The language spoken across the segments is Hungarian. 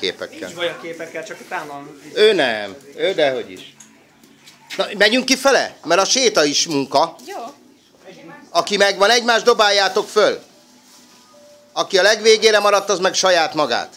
képekkel. Nincs baj a képekkel, csak utána... Ő nem. Ő dehogy is. Na, megyünk kifele? Mert a séta is munka. Jó. Aki megvan, egymást dobáljátok föl. Aki a legvégére maradt, az meg saját magát.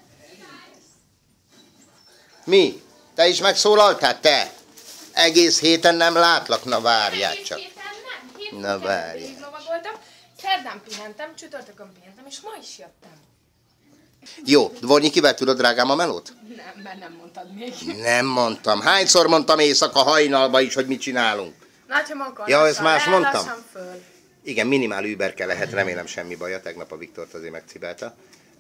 Mi? Te is megszólaltál? Te? Egész héten nem látlak, na várjál csak. Egész héten nem. Na várjál. Lovagoltam, szerdán pihentem, csütörtökön pihentem, és ma is jöttem. Jó, Dvornyikivel tudod, drágám, a melót? Nem, mert nem mondtad még. Nem mondtam. Hányszor mondtam éjszaka hajnalba is, hogy mit csinálunk? Látom, akkor Ja, ezt más mondtam? föl. Igen, minimál überke lehet, remélem semmi baja, tegnap a Viktort azért megcibálta.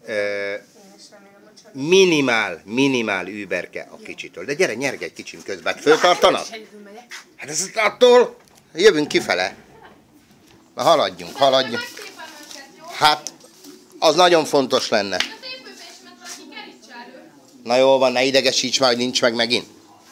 Minimál überke a kicsitől. De gyere, nyerge egy kicsim közben. Föltartanak? Hát ez attól jövünk kifele. Na haladjunk. Hát, az nagyon fontos lenne. Na jó van, ne idegesíts már, hogy nincs meg megint.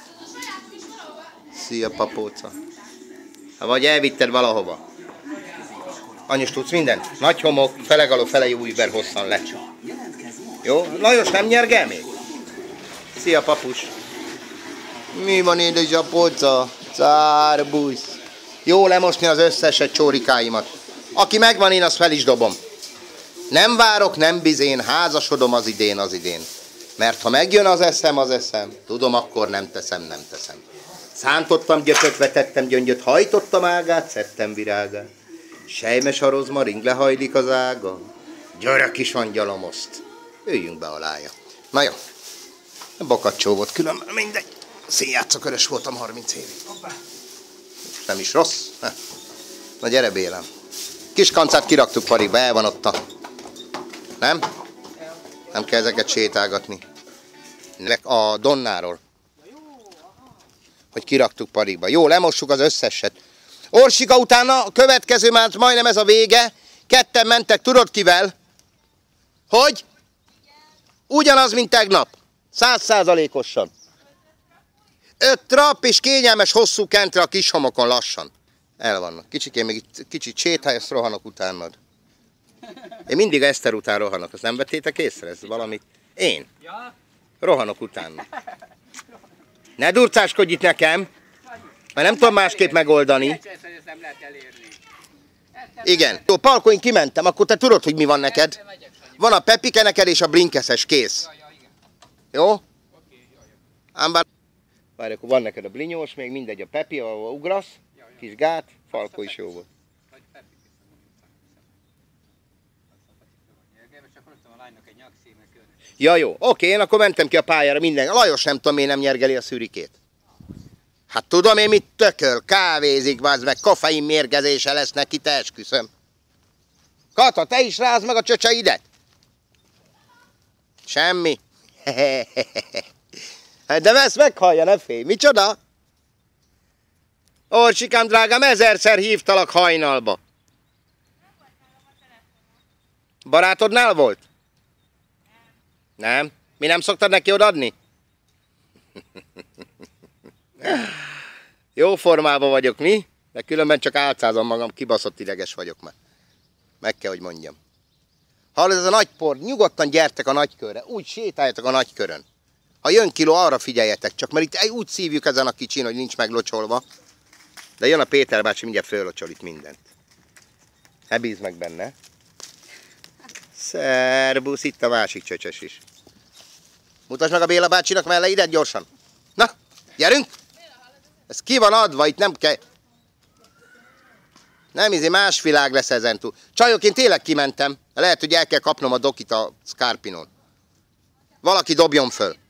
Szia, papóca. Vagy elvitted valahova. Anyus, tudsz mindent? Nagy homok, felegaló, fele jó über hosszan le. Jó? Lajos, nem nyergel még? Szia, papus. Mi van, édesapóca? Cárbusz. Jó lemosni az összeset csórikáimat. Aki megvan, én azt fel is dobom. Nem várok, nem bizén, házasodom az idén. Mert ha megjön az eszem, tudom, akkor nem teszem. Szántottam gyököt, vetettem gyöngyöt, hajtottam ágát, szedtem virágát. Sejmes a rozmaring, lehajlik az ága. Gyere, kis angyalom, oszt. Üljünk be alája. Na jó. Bokacsó volt különben, mindegy. Színjátszókörös voltam 30 évig. Nem is rossz. Na gyere, Bélem. Kis kancát kiraktuk parikba, el van ott a... Nem? Nem kell ezeket sétálgatni. A Donnáról. Hogy kiraktuk parikba. Jó, lemossuk az összeset. Orsika, utána a következő már majdnem ez a vége. Ketten mentek, tudod kivel? Hogy? Ugyanaz, mint tegnap. 100%-osan. 5 trap és kényelmes hosszú kentre a kis homokon lassan. El vannak. Kicsikén még kicsit sétálj, ezt rohanok utánad. Én mindig Eszter után rohanok, azt nem vettétek észre? Ez valami... Én? Rohanok utána. Ne durcáskodj itt nekem, mert nem tudom másképp megoldani. Igen. Jó, Palko, én kimentem, akkor te tudod, hogy mi van neked. Van a Pepike neked és a Blinkeszes, kész. Jó? Ám bár... Várj, akkor van neked a blinyós, még mindegy a Pepi, ahol ugrasz, kis gát, Falko is jó volt. Ja jó, oké, én akkor mentem ki a pályára minden. A Lajos nem tudom, miért nem nyergeli a szürikét. Hát tudom én mit tököl, kávézik, vázd meg, koffein mérgezése lesz neki, te esküszöm. Kata, te is rázd meg a csöcseidet? Semmi. De ezt meghallja, ne félj. Micsoda? Orsikám, drágám, 1000-szer hívtalak hajnalba. Barátodnál volt? Nem? Mi nem szoktad neki odaadni? Jó formában vagyok, mi? De különben csak álcázom magam, kibaszott ideges vagyok már. Meg kell, hogy mondjam. Hallod, ez a nagy por, nyugodtan gyertek a nagykörre, úgy sétáljatok a nagykörön. Ha jön kiló, arra figyeljetek csak, mert itt úgy szívjuk ezen a kicsin, hogy nincs meglocsolva. De jön a Péter bácsi, mindjárt föllocsol itt mindent. Ne bízd meg benne. Szerbusz, itt a másik csöcsös is. Mutasd meg a Béla bácsinak melleidet gyorsan. Na, gyerünk! Ez ki van adva, itt nem kell... Nem, más világ lesz ezentúl. Csajok, én tényleg kimentem. Lehet, hogy el kell kapnom a dokit a Scarpinon. Valaki dobjon föl.